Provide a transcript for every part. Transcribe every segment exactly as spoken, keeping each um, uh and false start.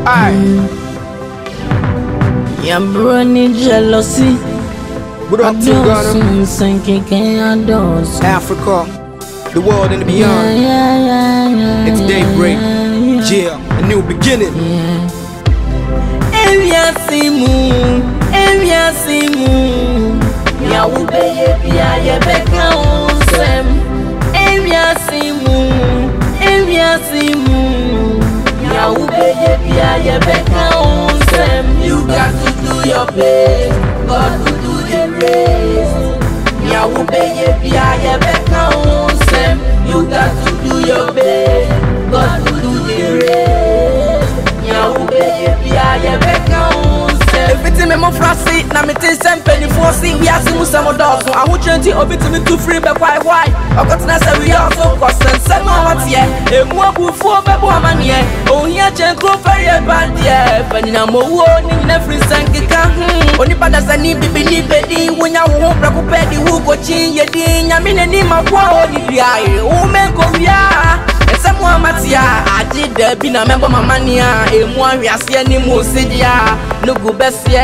Aye. Yeah, brony jealousy. What up to Ghana? Africa, the world and the beyond. Yeah, yeah, yeah, yeah, It's daybreak. yeah, Yeah, a new beginning. Evia simu, evia simu. Ya ubeye bia ye beka onsem. Evia simu, evia simu. Ya ubeye bia ye beka onsem. You got to do your best, God will do the rest. Ya ubeye bia ye beka onsem. You got to do your best, God will do the rest. Ya ubeye bia ye beka onsem. If it's me mo frasi, na me tin sem penny for see we ask mu some dogs. I want twenty obi to me to free be why why. I got na say we also cost and some what here. E mu abu fo be bo amane. O hia chen kro ferry band here. Penny na mo wo ni na free sankika. Oni pada sani bibi ni bedi wonya wo ho prako pedi wo go chin ye din nya me ni ma kwa oni bia e. O men ko wia. Ese mu amatia aji de bi na membo mamania. E mu ahwiase ani mo sedia. No go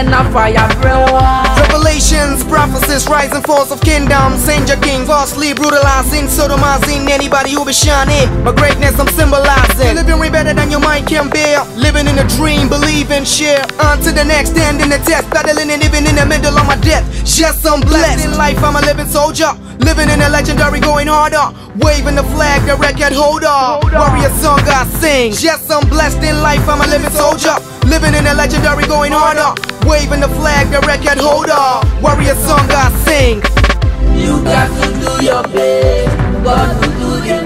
Revelations, prophecies, rising force of kingdoms, angel king, falsely brutalizing, sodomizing anybody who be shining. My greatness I'm symbolizing. Living better than your mind can bear. Living in a dream, believe and share. On to the next, stand in the test. Battling and living in the middle of my death. Yes, I'm blessed. In life, I'm a living soldier. Living in a legendary, going harder. Waving the flag, the record holder. Warrior song I sing. Yes, I'm blessed in life, I'm a living soldier. Living in a legendary, going harder. Waving the flag, the record holder. Warrior song I sing. You got to do your best, God will do the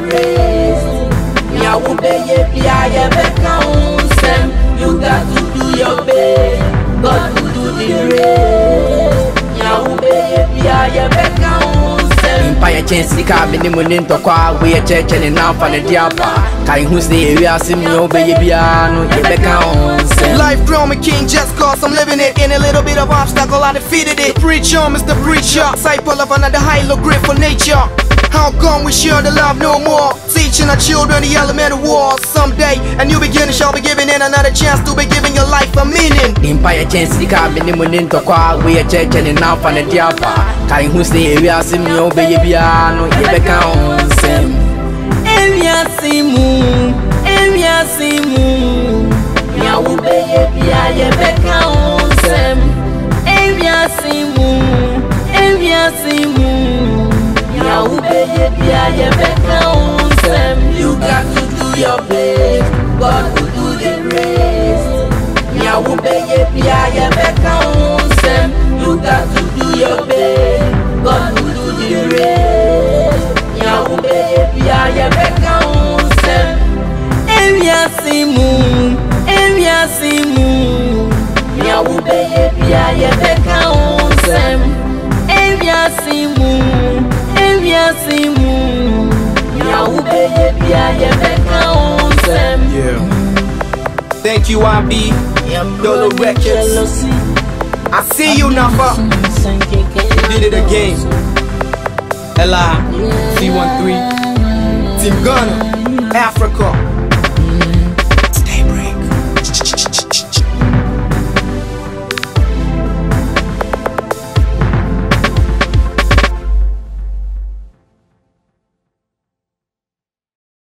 rest. Ya ubeye bia ye beka onsem. You got to do your best, God will do the rest. Ya ubeye bia ye beka onsem. Empire chance ka me ni munin to kwa we church ni na fa ne diapa. Kai hu say we asim yo obeye bia no ye beka onsem. Life grown me king just cause I'm living it. In a little bit of obstacle I defeated it. The preacher, Mister Preacher, disciple of another high low grip for nature. How come we share the love no more? Teaching our children the element of war. Someday a new beginning shall be given and another chance to be giving your life a meaning. Empire chance ka me ni munin to kwa we church ni na fa ne diapa. Kai hu say we asim yo obeye bia no ye beka onsem. Evia simu, evia simu. Ya ubeye bia ye beka onsem. Evia simu, evia simu. Ya ubeye bia ye beka onsem. You got to do your best, God will do the rest. Ya ubeye bia ye beka onsem. You got to do your best, God will do the rest. Ya ubeye bia ye beka onsem. Evia simu, evia simu. Ya ubeye bia ye beka onsem. Evia simu, evia simu. Ya ubeye bia ye beka onsem. Yeah. Thank you, I B. Dolo Records. I see you, Nafa. Did it again. L I C one three. Team Ghana.